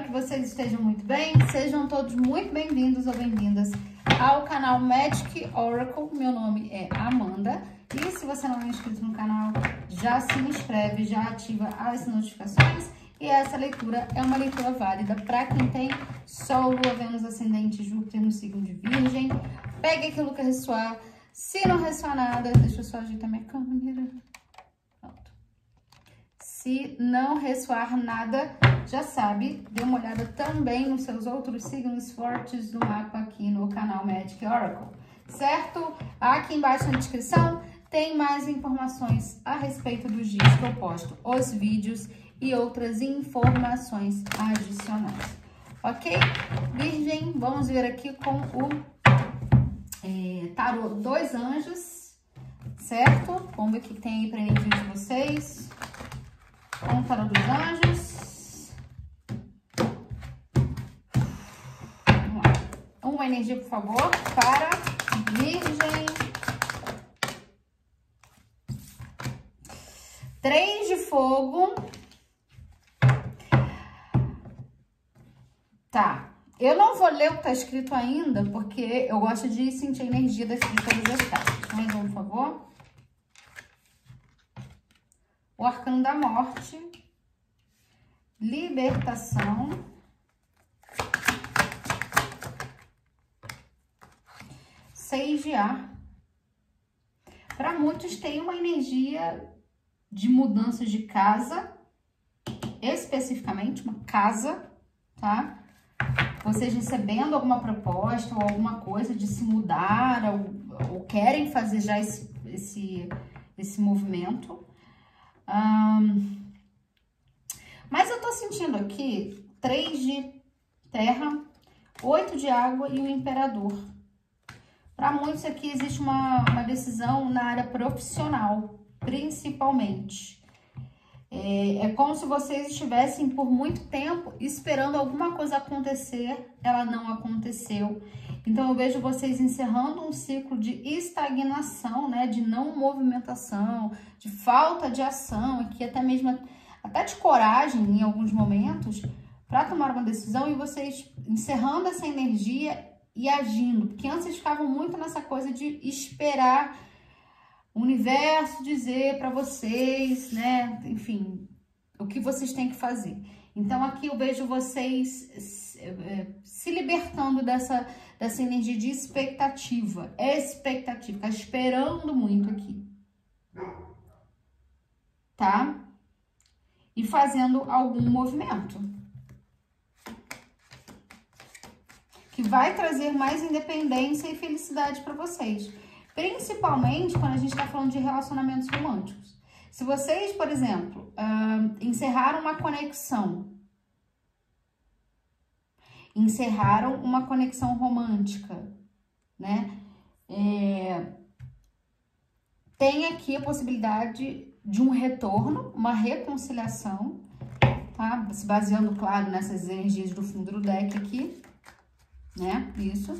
que vocês estejam muito bem. Sejam todos muito bem-vindos ou bem-vindas ao canal Magic Oracle. Meu nome é Amanda. E se você não é inscrito no canal, já se inscreve, já ativa as notificações. E essa leitura é uma leitura válida para quem tem Sol, Lua, Vênus, Ascendente, Júpiter no signo de Virgem. Pegue aquilo que ressoar. Se não ressoar nada, deixa eu só ajeitar minha câmera. Pronto. Se não ressoar nada, já sabe, dê uma olhada também nos seus outros signos fortes do mapa aqui no canal Magic Oracle, certo? Aqui embaixo na descrição tem mais informações a respeito dos dias que eu posto os vídeos e outras informações adicionais, ok? Virgem, vamos ver aqui com o tarô dos anjos, certo? Vamos ver o que tem aí para energia de vocês com o tarô dos anjos. Vamos lá. Uma energia, por favor, para Virgem. 3 de fogo. Tá, eu não vou ler o que tá escrito ainda, porque eu gosto de sentir a energia de todas as cartas. Mais um, por favor. O arcano da morte. Libertação. Seis de ar. Para muitos tem uma energia de mudanças de casa, especificamente uma casa, tá? Vocês recebendo alguma proposta ou alguma coisa de se mudar ou querem fazer já esse movimento. Mas eu tô sentindo aqui 3 de terra, 8 de água e o imperador. Para muitos aqui existe uma decisão na área profissional, principalmente. É como se vocês estivessem por muito tempo esperando alguma coisa acontecer, ela não aconteceu. Então, eu vejo vocês encerrando um ciclo de estagnação, né? De não movimentação, de falta de ação, aqui até mesmo até de coragem em alguns momentos, para tomar uma decisão e vocês encerrando essa energia e agindo. Porque antes vocês ficavam muito nessa coisa de esperar o universo dizer para vocês, né? Enfim, o que vocês têm que fazer. Então, aqui eu vejo vocês se libertando dessa energia de expectativa. Expectativa, tá esperando muito aqui. Tá? E fazendo algum movimento que vai trazer mais independência e felicidade para vocês. Principalmente quando a gente está falando de relacionamentos românticos. Se vocês, por exemplo, encerraram uma conexão romântica, né? Tem aqui a possibilidade de um retorno, uma reconciliação, tá? Se baseando, claro, nessas energias do fundo do deck aqui, né? Isso.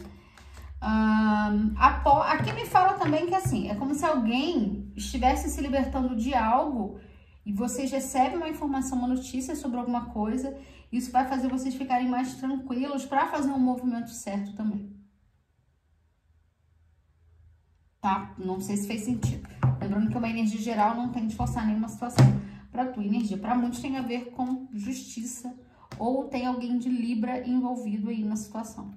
Aqui me fala também que assim, é como se alguém estivesse se libertando de algo e vocês recebem uma informação, uma notícia sobre alguma coisa, isso vai fazer vocês ficarem mais tranquilos para fazer um movimento certo também. Tá? Não sei se fez sentido. Lembrando que uma energia geral não tem de forçar nenhuma situação para tua energia. Para muitos tem a ver com justiça ou tem alguém de Libra envolvido aí na situação.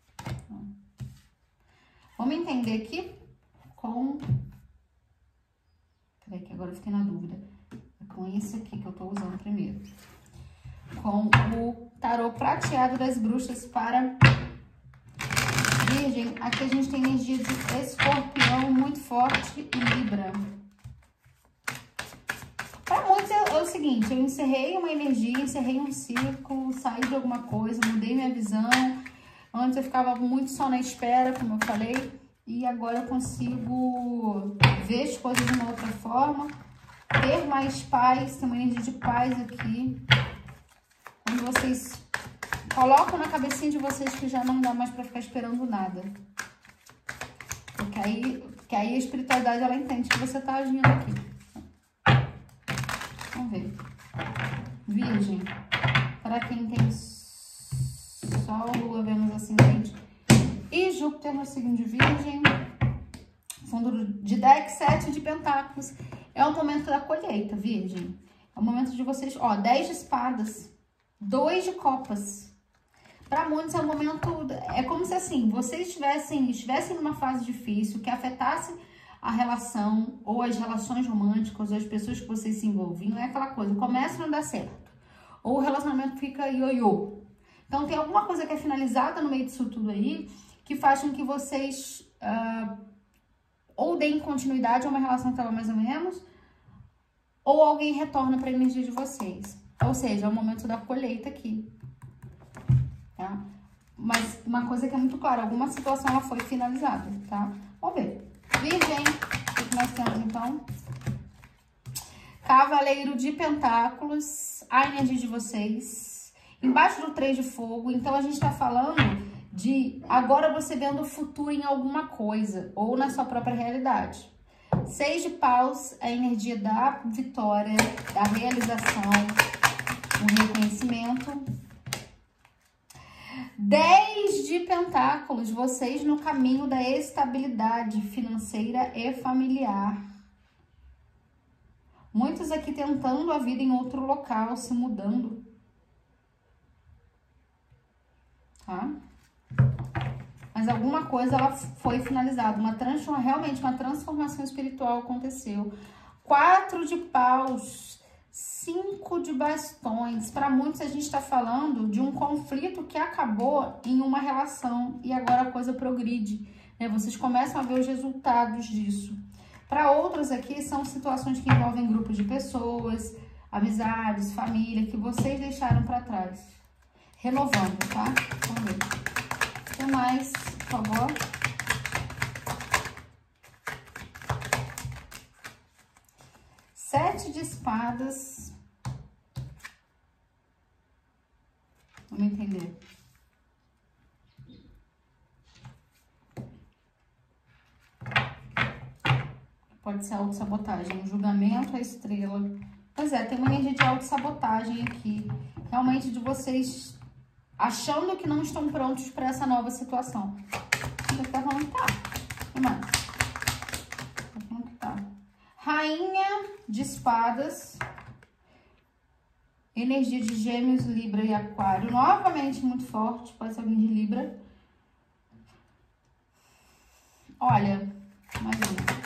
Vamos entender aqui com... Peraí que agora eu fiquei na dúvida. É com esse aqui que eu tô usando primeiro. Com o tarô prateado das bruxas para Virgem. Aqui a gente tem energia de Escorpião muito forte e Libra. Para muitos é o seguinte, eu encerrei uma energia, encerrei um ciclo, saí de alguma coisa, mudei minha visão. Antes eu ficava muito só na espera, como eu falei, e agora eu consigo ver as coisas de uma outra forma, ter mais paz, tem uma energia de paz aqui. Quando vocês colocam na cabecinha de vocês que já não dá mais para ficar esperando nada. Porque aí a espiritualidade, ela entende que você tá agindo aqui. Vamos ver. Virgem, para quem tem Sol, Lua, Vênus, Ascendente e Júpiter no signo de Virgem. Fundo de deck, 7 de Pentáculos. É o momento da colheita, Virgem. É o momento de vocês, ó, 10 de espadas, 2 de copas. Para muitos é um momento, é como se assim, vocês estivessem numa fase difícil, que afetasse a relação, ou as relações românticas, ou as pessoas que vocês se envolviam, é aquela coisa, começa a não dar certo. Ou o relacionamento fica ioiô. Então tem alguma coisa que é finalizada no meio disso tudo aí, que faz com que vocês ou deem continuidade a uma relação que estava mais ou menos, ou alguém retorna para a energia de vocês. Ou seja, é o momento da colheita aqui. Tá? Mas uma coisa que é muito clara, alguma situação ela foi finalizada, tá? Vamos ver. Virgem, o que nós temos então? Cavaleiro de Pentáculos, a energia de vocês. Embaixo do 3 de fogo, então a gente tá falando de agora você vendo o futuro em alguma coisa, ou na sua própria realidade. 6 de paus, a energia da vitória, da realização, o reconhecimento. 10 de pentáculos, vocês no caminho da estabilidade financeira e familiar. Muitos aqui tentando a vida em outro local, se mudando. Tá? Mas alguma coisa ela foi finalizada, realmente uma transformação espiritual aconteceu. 4 de paus, 5 de bastões. Para muitos a gente está falando de um conflito que acabou em uma relação e agora a coisa progride, né? Vocês começam a ver os resultados disso. Para outros aqui são situações que envolvem grupos de pessoas, amizades, família, que vocês deixaram para trás. Renovando, tá? Vamos ver. O que mais, por favor? Sete de espadas. Vamos entender. Pode ser autossabotagem. O julgamento, a estrela. Pois é, tem uma energia de autossabotagem aqui. Realmente de vocês achando que não estão prontos para essa nova situação. Você tá falando que tá. O que mais? Tá falando que tá. Rainha de espadas. Energia de Gêmeos, Libra e Aquário. Novamente muito forte. Pode ser alguém de Libra. Olha, mais uma.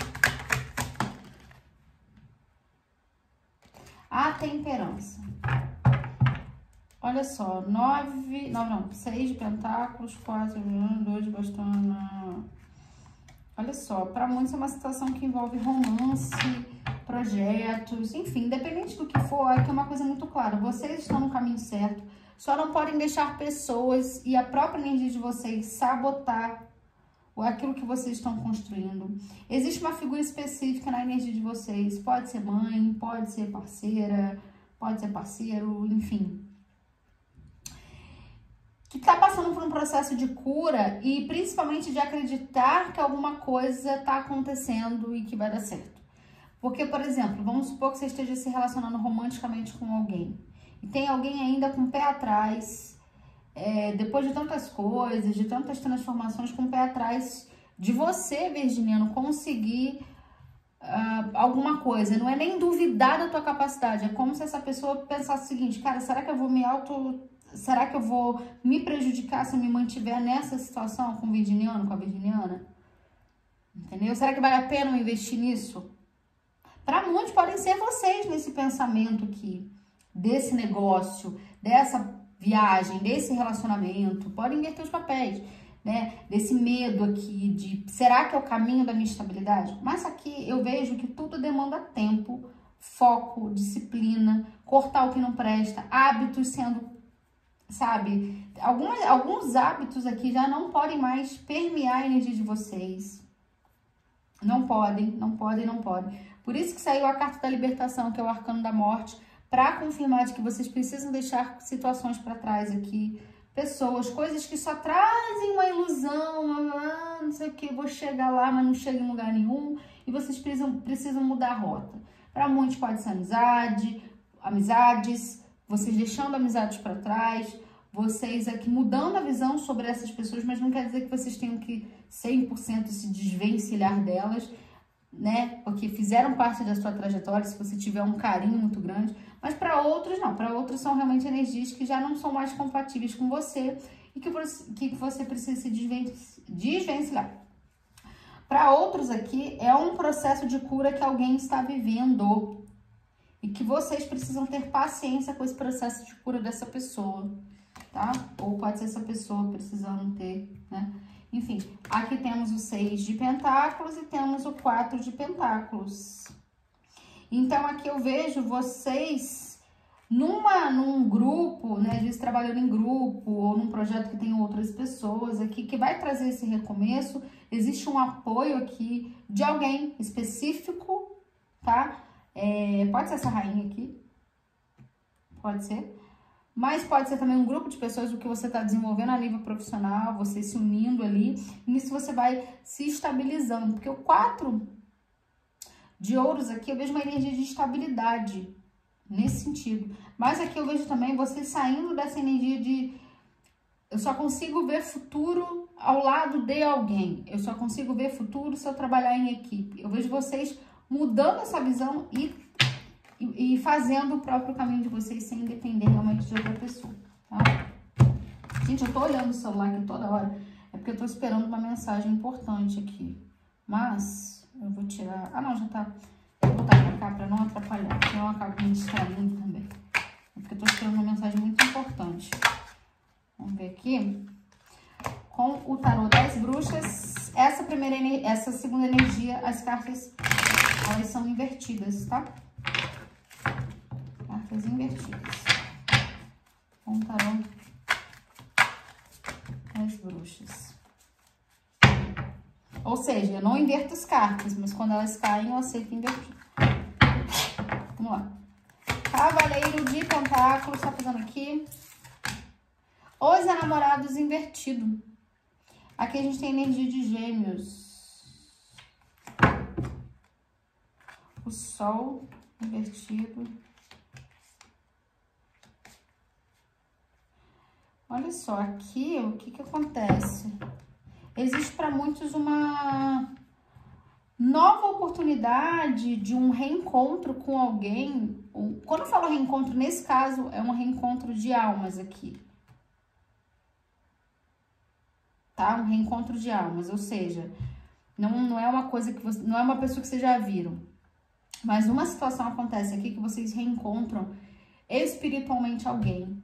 A temperança. Olha só, 6 de pentáculos, 4, 2 de bastão. Olha só, para muitos é uma situação que envolve romance, projetos, enfim, independente do que for, é que é uma coisa muito clara. Vocês estão no caminho certo, só não podem deixar pessoas e a própria energia de vocês sabotar aquilo que vocês estão construindo. Existe uma figura específica na energia de vocês, pode ser mãe, pode ser parceira, pode ser parceiro, enfim. Que tá passando por um processo de cura e principalmente de acreditar que alguma coisa tá acontecendo e que vai dar certo. Porque, por exemplo, vamos supor que você esteja se relacionando romanticamente com alguém e tem alguém ainda com o pé atrás, depois de tantas coisas, de tantas transformações, com o pé atrás de você, virginiano, conseguir alguma coisa. Não é nem duvidar da tua capacidade, é como se essa pessoa pensasse o seguinte: cara, será que eu vou me prejudicar se eu me mantiver nessa situação com o virginiano, com a virginiana? Entendeu? Será que vale a pena eu investir nisso? Para muitos podem ser vocês nesse pensamento aqui, desse negócio, dessa viagem, desse relacionamento. Podem inverter os papéis, né? Desse medo aqui de, será que é o caminho da minha estabilidade? Mas aqui eu vejo que tudo demanda tempo, foco, disciplina, cortar o que não presta, hábitos sendo, sabe? Alguns hábitos aqui já não podem mais permear a energia de vocês. Não podem. Por isso que saiu a carta da libertação, que é o arcano da morte, para confirmar de que vocês precisam deixar situações para trás aqui, pessoas, coisas que só trazem uma ilusão, não sei o que, vou chegar lá, mas não chego em lugar nenhum, e vocês precisam mudar a rota. Para muitos pode ser amizades, vocês deixando amizades para trás, vocês aqui mudando a visão sobre essas pessoas, mas não quer dizer que vocês tenham que 100% se desvencilhar delas, né? Porque fizeram parte da sua trajetória, se você tiver um carinho muito grande, mas para outros não, para outros são realmente energias que já não são mais compatíveis com você e que você precisa se desvencilhar. Para outros aqui, é um processo de cura que alguém está vivendo e que vocês precisam ter paciência com esse processo de cura dessa pessoa, tá? Ou pode ser essa pessoa precisando ter, né? Enfim, aqui temos o 6 de pentáculos e temos o 4 de pentáculos. Então, aqui eu vejo vocês num grupo, né? Às vezes trabalhando em grupo ou num projeto que tem outras pessoas aqui, que vai trazer esse recomeço. Existe um apoio aqui de alguém específico, tá? Pode ser essa rainha aqui, pode ser. Mas pode ser também um grupo de pessoas do que você está desenvolvendo a nível profissional, você se unindo ali. E nisso você vai se estabilizando. Porque o 4 de ouros aqui, eu vejo uma energia de estabilidade nesse sentido. Mas aqui eu vejo também você saindo dessa energia de... Eu só consigo ver futuro ao lado de alguém. Eu só consigo ver futuro se eu trabalhar em equipe. Eu vejo vocês mudando essa visão e fazendo o próprio caminho de vocês sem depender realmente de outra pessoa, tá? Gente, eu tô olhando o celular aqui toda hora, é porque eu tô esperando uma mensagem importante aqui. Mas eu vou tirar... Ah, não, já tá... Vou botar pra cá pra não atrapalhar, senão eu acabo me distraindo também. É porque eu tô esperando uma mensagem muito importante. Vamos ver aqui. Com o tarô das bruxas, essa segunda energia, as cartas, elas são invertidas, tá? Cartas invertidas. Com o tarô das bruxas. Ou seja, eu não inverto as cartas, mas quando elas caem, eu aceito invertir. Vamos lá. Cavaleiro de Pentáculos, tá fazendo aqui. Os enamorados invertido. Aqui a gente tem energia de Gêmeos. O Sol invertido. Olha só, aqui o que acontece? Existe para muitos uma nova oportunidade de um reencontro com alguém. Quando eu falo reencontro, nesse caso, é um reencontro de almas aqui. Tá? Um reencontro de almas, ou seja, não é uma coisa que você... Não é uma pessoa que vocês já viram. Mas uma situação acontece aqui que vocês reencontram espiritualmente alguém.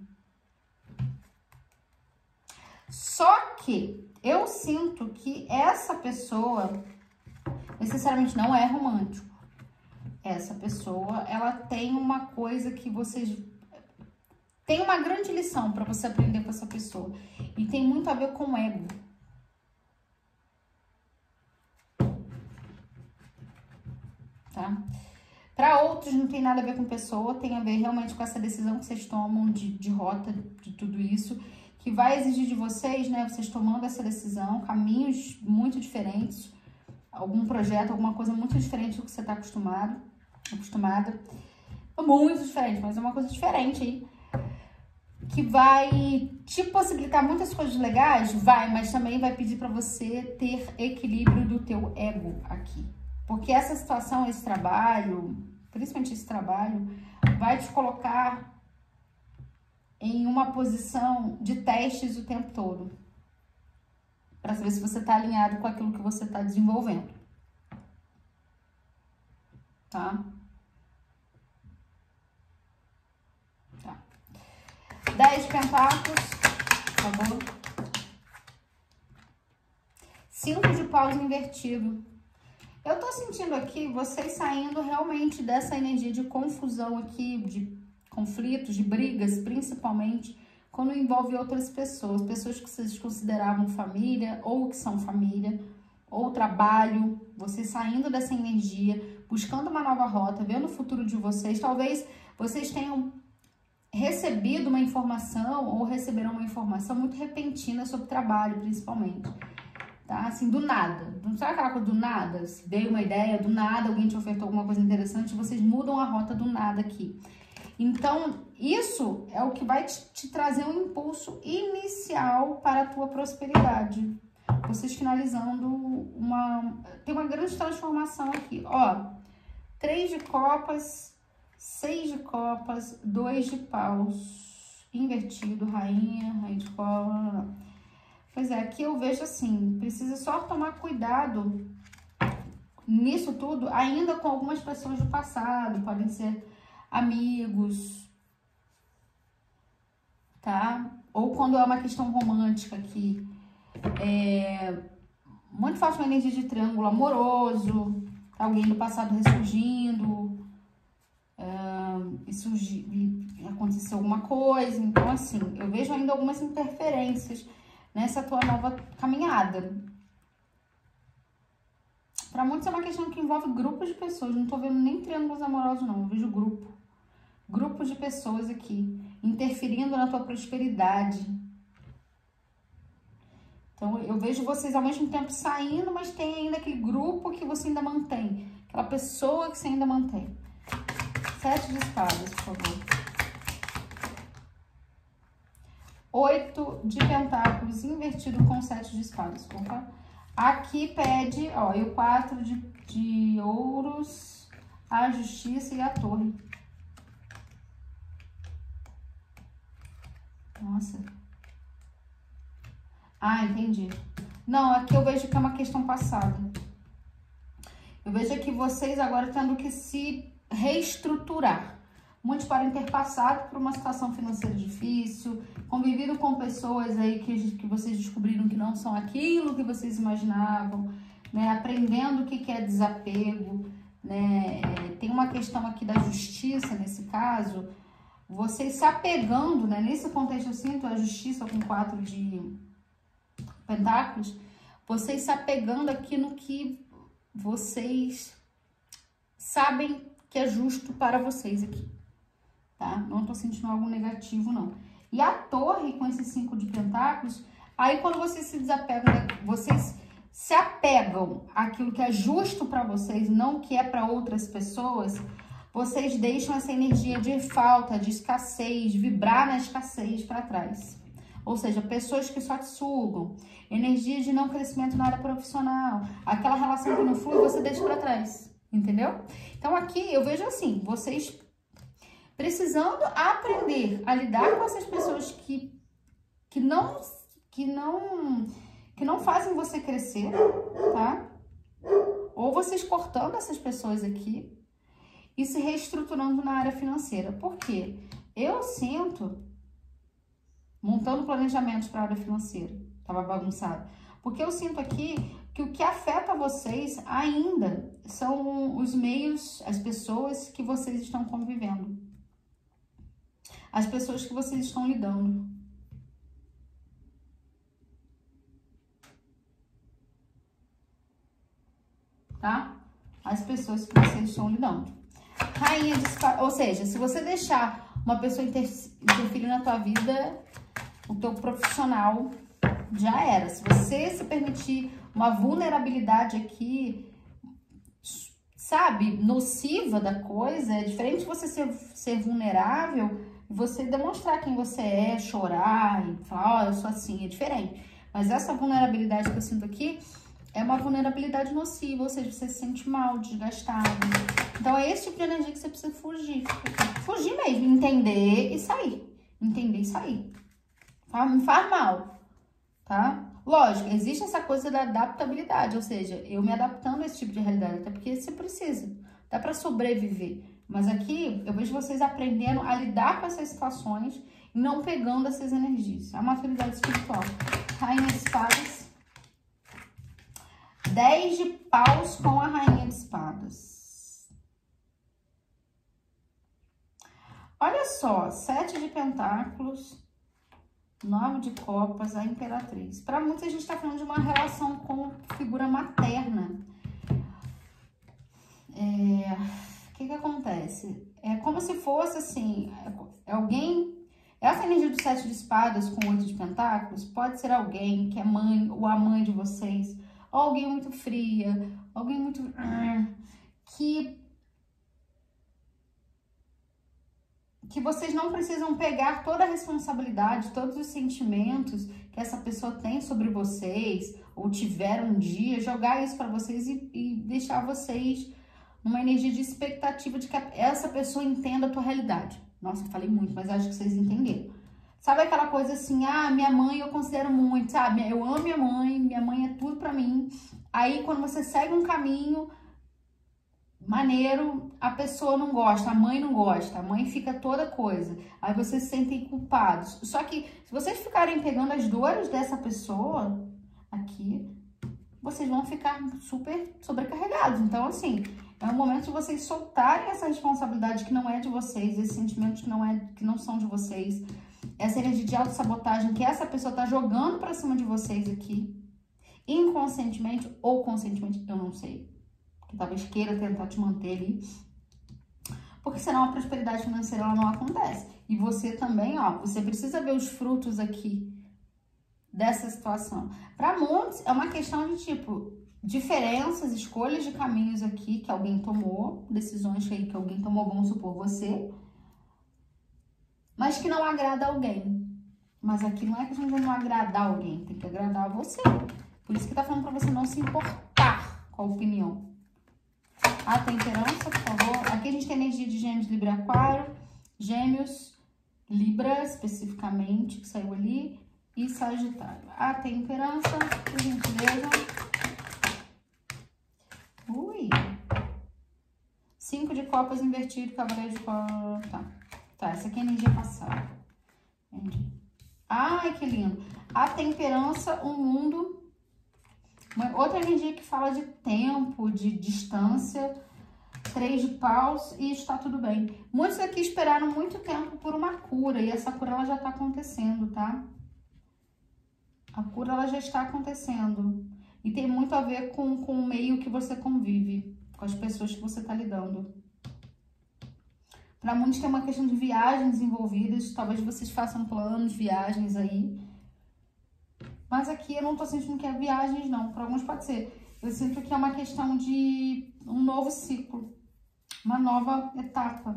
Só que eu sinto que essa pessoa necessariamente não é romântico. Essa pessoa, ela tem uma coisa que vocês... Tem uma grande lição para você aprender com essa pessoa. E tem muito a ver com o ego. Tá? Para outros não tem nada a ver com pessoa, tem a ver realmente com essa decisão que vocês tomam de rota, de tudo isso, que vai exigir de vocês, né, vocês tomando essa decisão, caminhos muito diferentes, algum projeto, alguma coisa muito diferente do que você está acostumada. Muito diferente, mas é uma coisa diferente aí. Que vai te possibilitar muitas coisas legais, mas também vai pedir para você ter equilíbrio do teu ego aqui. Porque essa situação, esse trabalho, principalmente esse trabalho, vai te colocar em uma posição de testes o tempo todo. Para saber se você está alinhado com aquilo que você está desenvolvendo. Tá? Tá. 10 de pentáculos, por favor. 5 de paus invertido. Eu tô sentindo aqui vocês saindo realmente dessa energia de confusão aqui, de conflitos, de brigas, principalmente quando envolve outras pessoas. Pessoas que vocês consideravam família, ou que são família, ou trabalho. Vocês saindo dessa energia, buscando uma nova rota, vendo o futuro de vocês. Talvez vocês tenham recebido uma informação ou receberam uma informação muito repentina sobre trabalho, principalmente. Tá? Assim, do nada. Não sabe aquela coisa do nada? Se veio uma ideia, do nada alguém te ofertou alguma coisa interessante, vocês mudam a rota do nada aqui. Então, Isso é o que vai te trazer um impulso inicial para a tua prosperidade. Vocês finalizando tem uma grande transformação aqui, ó. 3 de copas, 6 de copas, 2 de paus, invertido, rainha de copas. Pois é, aqui eu vejo assim, precisa só tomar cuidado nisso tudo, ainda com algumas pessoas do passado, podem ser amigos, tá? Ou quando é uma questão romântica aqui, muito forte uma energia de triângulo amoroso, tá? Alguém do passado ressurgindo, e aconteceu alguma coisa. Então, assim, eu vejo ainda algumas interferências nessa tua nova caminhada. Para muitos é uma questão que envolve grupos de pessoas, não tô vendo nem triângulos amorosos não, eu vejo grupos de pessoas aqui, interferindo na tua prosperidade. Então, eu vejo vocês ao mesmo tempo saindo, mas tem ainda aquele grupo que você ainda mantém, aquela pessoa que você ainda mantém. 7 de espadas, por favor. 8 de pentáculos invertido com 7 de espadas. Opa. Aqui pede, ó, e o 4 de ouros, a justiça e a torre. Nossa. Ah, entendi. Não, aqui eu vejo que é uma questão passada. Eu vejo aqui vocês agora tendo que se reestruturar. Muitos podem ter passado por uma situação financeira difícil, convivido com pessoas aí que vocês descobriram que não são aquilo que vocês imaginavam, né? Aprendendo o que é desapego, né? Tem uma questão aqui da justiça nesse caso, vocês se apegando, né? Nesse contexto eu sinto a justiça com 4 de pentáculos, vocês se apegando aqui no que vocês sabem que é justo para vocês aqui. Tá? Não tô sentindo algo negativo, não. E a torre, com esses 5 de pentáculos, aí quando vocês se desapegam, vocês se apegam àquilo que é justo para vocês, não que é para outras pessoas, vocês deixam essa energia de falta, de escassez, vibrar na escassez para trás. Ou seja, pessoas que só te sugam, energia de não crescimento na área profissional, aquela relação que não flui, você deixa para trás, entendeu? Então aqui eu vejo assim, vocês precisando aprender a lidar com essas pessoas que não fazem você crescer, tá? Ou vocês cortando essas pessoas aqui e se reestruturando na área financeira. Por quê? Eu sinto, montando planejamentos para a área financeira, tava bagunçado, porque eu sinto aqui que o que afeta vocês ainda são os meios, as pessoas que vocês estão convivendo. As pessoas que vocês estão lidando. Tá? As pessoas que vocês estão lidando. Rainha de espadas, ou seja, se você deixar uma pessoa interferir na tua vida, o teu profissional já era. Se você se permitir uma vulnerabilidade aqui, sabe, nociva da coisa, é diferente de você ser vulnerável, você demonstrar quem você é, chorar e falar, ó, eu sou assim, é diferente. Mas essa vulnerabilidade que eu sinto aqui é uma vulnerabilidade nociva, ou seja, você se sente mal, desgastado. Então é esse tipo de energia que você precisa fugir. Fugir mesmo, entender e sair. Entender e sair. Me faz mal, tá? Lógico, existe essa coisa da adaptabilidade, ou seja, eu me adaptando a esse tipo de realidade, até porque você precisa, dá pra sobreviver. Mas aqui, eu vejo vocês aprendendo a lidar com essas situações e não pegando essas energias. A maturidade espiritual. Rainha de espadas. 10 de paus com a rainha de espadas. Olha só, 7 de pentáculos, 9 de copas, a imperatriz. Para muitos, a gente está falando de uma relação com figura materna. O que acontece? É como se fosse assim, alguém... Essa energia do 7 de espadas com 8 de pentáculos pode ser alguém que é mãe ou a mãe de vocês, ou alguém muito fria, alguém muito... que que vocês não precisam pegar toda a responsabilidade, todos os sentimentos que essa pessoa tem sobre vocês, ou tiveram um dia, jogar isso para vocês e deixar vocês numa energia de expectativa de que essa pessoa entenda a tua realidade. Nossa, eu falei muito, mas acho que vocês entenderam. Sabe aquela coisa assim, ah, minha mãe eu considero muito, sabe? Eu amo minha mãe é tudo pra mim. Aí, quando você segue um caminho maneiro, a pessoa não gosta, a mãe não gosta, a mãe fica toda coisa. Aí vocês se sentem culpados. Só que, se vocês ficarem pegando as dores dessa pessoa aqui, vocês vão ficar super sobrecarregados. Então, assim, é o momento de vocês soltarem essa responsabilidade que não é de vocês, esses sentimentos que não são de vocês, essa energia de autossabotagem que essa pessoa tá jogando pra cima de vocês aqui, inconscientemente ou conscientemente, eu não sei, que talvez queira tentar te manter ali, porque senão a prosperidade financeira ela não acontece. E você também, ó, você precisa ver os frutos aqui dessa situação. Para muitos é uma questão de tipo diferenças, escolhas de caminhos aqui que alguém tomou, decisões aí que alguém tomou, vamos supor você, mas que não agrada alguém. Mas aqui não é questão de não agradar alguém, tem que agradar você. Por isso que tá falando para você não se importar com a opinião. A temperança, por favor. Aqui a gente tem energia de Gêmeos, Libra e Aquário, Gêmeos, Libra especificamente, que saiu ali, e Sagitário. A temperança, por gentileza. Ui! 5 de copas invertido, cavaleiro de copas. Tá, essa aqui é a energia passada. Entendi. Ai, que lindo. A temperança, um mundo. Outra energia que fala de tempo, de distância. 3 de paus e está tudo bem. Muitos aqui esperaram muito tempo por uma cura e essa cura ela já está acontecendo, tá? A cura ela já está acontecendo. E tem muito a ver com o meio que você convive, com as pessoas que você está lidando. Para muitos tem uma questão de viagens envolvidas, talvez vocês façam planos, viagens aí. Mas aqui eu não tô sentindo que é viagens, não. Para alguns pode ser. Eu sinto que é uma questão de um novo ciclo, uma nova etapa.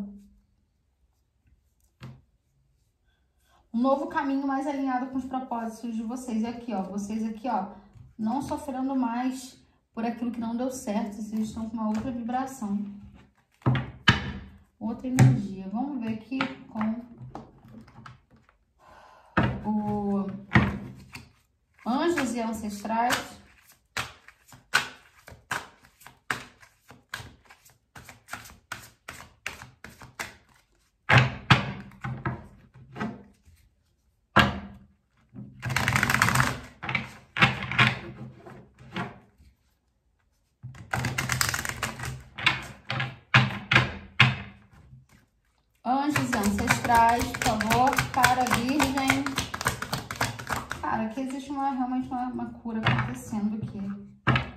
Um novo caminho mais alinhado com os propósitos de vocês. E aqui, ó, vocês aqui, ó, não sofrendo mais por aquilo que não deu certo. Vocês estão com uma outra vibração. Outra energia. Vamos ver aqui com o Anjos e Ancestrais. Anjos e Ancestrais, por favor, para a Virgem. Cara, aqui existe realmente uma cura acontecendo aqui.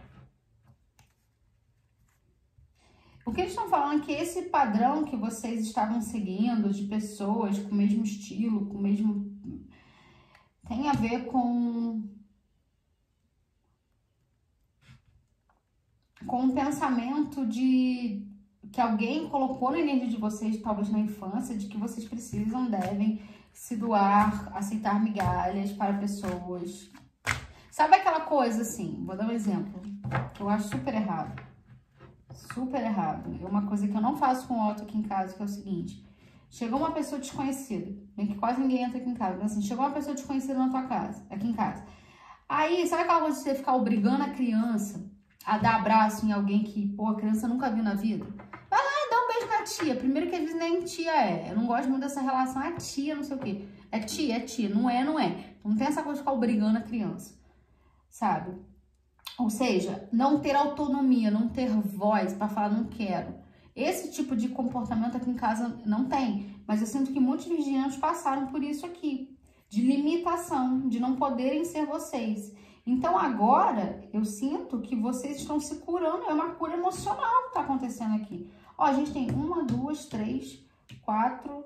O que eles estão falando é que esse padrão que vocês estavam seguindo, de pessoas com o mesmo estilo, com o mesmo... tem a ver com um pensamento de... que alguém colocou na energia de vocês, talvez na infância, de que vocês precisam, devem se doar, aceitar migalhas para pessoas. Sabe aquela coisa assim, vou dar um exemplo, que eu acho super errado. Super errado. É uma coisa que eu não faço com o Otto aqui em casa, que é o seguinte. Chegou uma pessoa desconhecida, bem que quase ninguém entra aqui em casa, mas assim, chegou uma pessoa desconhecida na tua casa, aqui em casa. Aí, sabe aquela coisa de você ficar obrigando a criança a dar abraço em alguém que, pô, a criança nunca viu na vida? Vai lá, dá um beijo na tia. Primeiro que às vezes nem tia é. Eu não gosto muito dessa relação, é tia, não sei o quê. É tia, não é, não é. Não tem essa coisa de ficar obrigando a criança, sabe? Ou seja, não ter autonomia, não ter voz para falar não quero. Esse tipo de comportamento aqui em casa não tem. Mas eu sinto que muitos virginianos passaram por isso aqui. De limitação, de não poderem ser vocês. Então, agora, eu sinto que vocês estão se curando. É uma cura emocional que está acontecendo aqui. Ó, a gente tem 1, 2, 3, 4,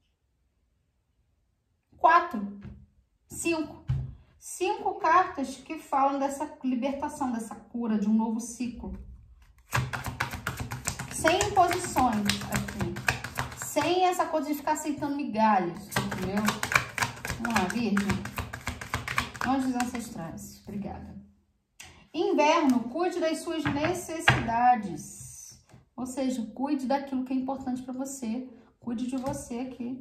5. 5 cartas que falam dessa libertação, dessa cura, de um novo ciclo. Sem imposições aqui. Sem essa coisa de ficar aceitando migalhas, entendeu? Vamos lá, Virgem. Anjos ancestrais. Obrigada. Inverno, cuide das suas necessidades. Ou seja, cuide daquilo que é importante para você. Cuide de você aqui.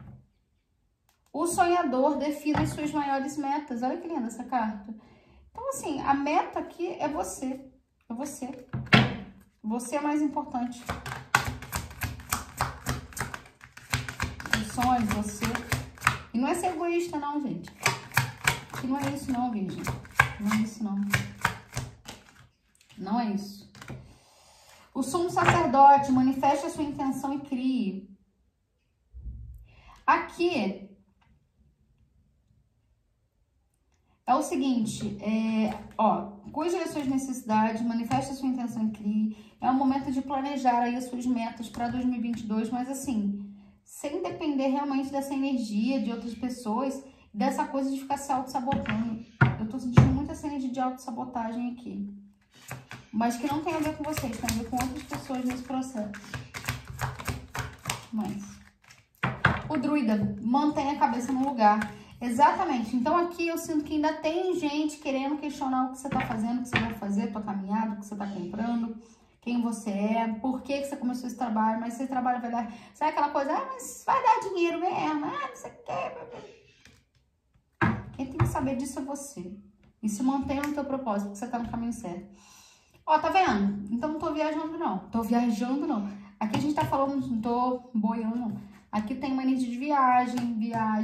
O sonhador, defina as suas maiores metas. Olha que linda essa carta. Então, assim, a meta aqui é você. É você. Você é mais importante. Os sonhos, você. E não é ser egoísta, não, gente. Que não é isso, não, Virgem. Não é isso, não. Não é isso. O sumo sacerdote, manifeste a sua intenção e crie. Aqui é o seguinte, cuide das suas necessidades, manifeste a sua intenção e crie. É o momento de planejar aí as suas metas para 2022, mas assim, sem depender realmente dessa energia de outras pessoas, dessa coisa de ficar se auto-sabotando. Eu tô sentindo muito essa energia de auto-sabotagem aqui. Mas que não tem a ver com vocês, tem a ver com outras pessoas nesse processo. Mas o druida, mantém a cabeça no lugar. Exatamente. Então aqui eu sinto que ainda tem gente querendo questionar o que você tá fazendo, o que você vai fazer, tua caminhada, o que você tá comprando, quem você é, por que você começou esse trabalho, mas esse trabalho vai dar... Sabe aquela coisa, mas vai dar dinheiro mesmo, não sei o que... Quem tem que saber disso é você. E se mantenha no teu propósito, porque você tá no caminho certo. Ó, tá vendo? Então não tô viajando, não. Tô viajando, não. Aqui a gente tá falando, não tô boiando, não. Aqui tem uma energia de viagem.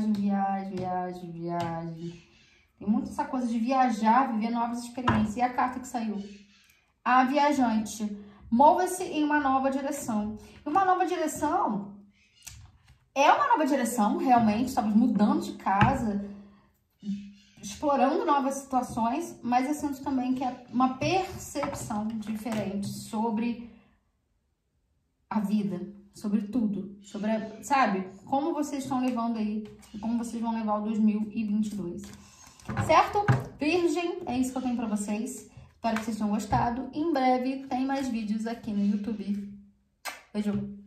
Tem muito essa coisa de viajar, viver novas experiências. E a carta que saiu? A viajante. Mova-se em uma nova direção. E uma nova direção... É uma nova direção, realmente. Estamos mudando de casa... explorando novas situações, mas eu sinto também que é uma percepção diferente sobre a vida, sobre tudo, sobre, sabe, como vocês estão levando aí e como vocês vão levar o 2022. Certo? Virgem, é isso que eu tenho pra vocês. Espero que vocês tenham gostado. Em breve tem mais vídeos aqui no YouTube. Beijo!